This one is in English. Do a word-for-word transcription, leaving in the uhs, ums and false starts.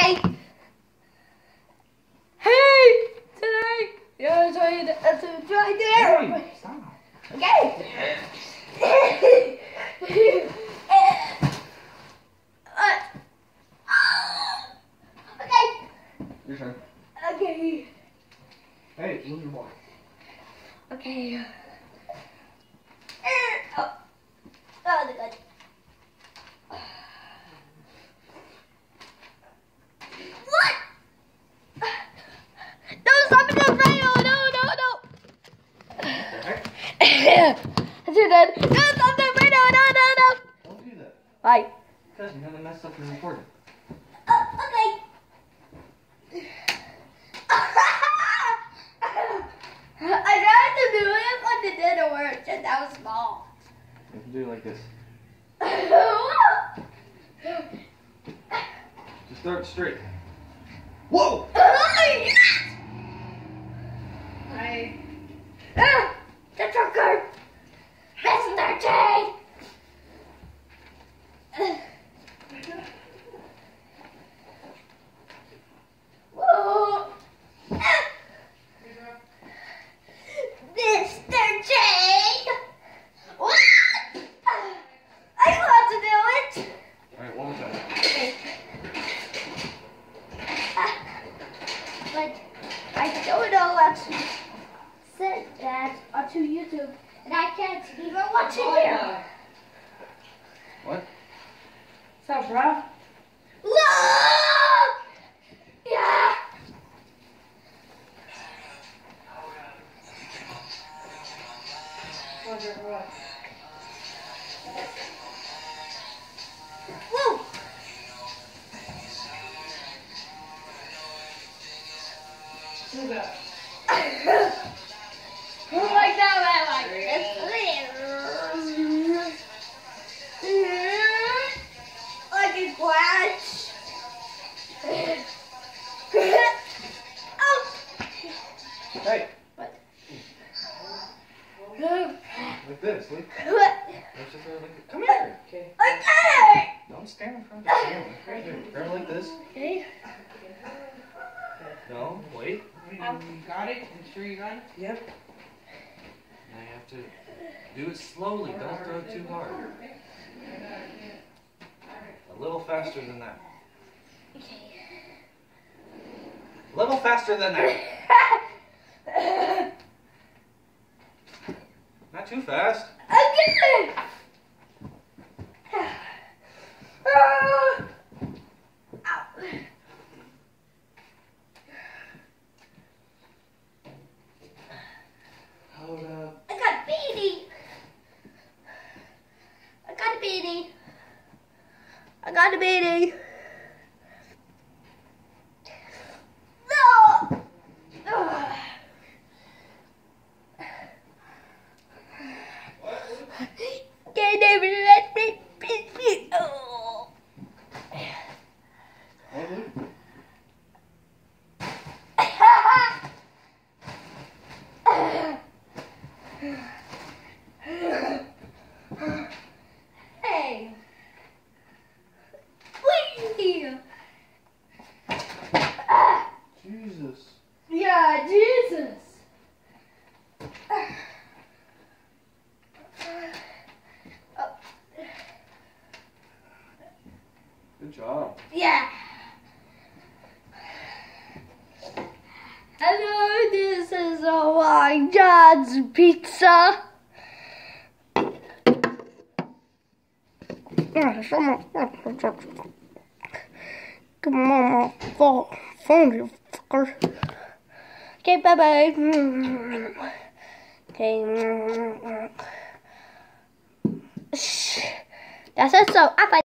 Okay. Hey, today, you're trying to, uh, to try there. Hey, stop. Okay. uh, okay. Your turn. Okay. Hey, move your ball. Okay. Oh, oh, the good. What? No, stop it! No, no, no, no, no. I do that. No, stop that! No, no, no, no. Don't do that. Why? Because you're gonna mess up your recording. Uh, okay. I tried to do it, but it didn't work. Just that was small. You can do it like this. Just start straight. Whoa! Hi. Ah, the trucker. Mister J. Whoa. Mister J. What? I want to do it. Alright, one more time. But I don't know how to set that onto YouTube, and I can't even watch it here. What? What's up, bro? Look! Yeah. Woo! Do that. Who like that man like this? Like a splash. Oh! Hey! What? Like this, look. What? Let's just go like this. Come here! Okay. Okay! Don't stand in front of the camera. Right here. Grab it like this. Okay. No, wait. You got it? You sure you got it? Yep. Now you have to do it slowly. Don't throw it too hard. A little faster than that. Okay. A little faster than that. Not too fast. Okay. Ah. Ow. Hold up. I got a beanie. I got a beanie. I got a beanie. No. Ugh. They never let me be. Oh. Hey, look. Hey. Wait. Ah. Jesus. Yeah, Jesus. Oh. Good job. Yeah. Hello, this is a White John's Pizza. Come on, my phone, you fucker. Okay, bye bye. Okay. That's it. So, I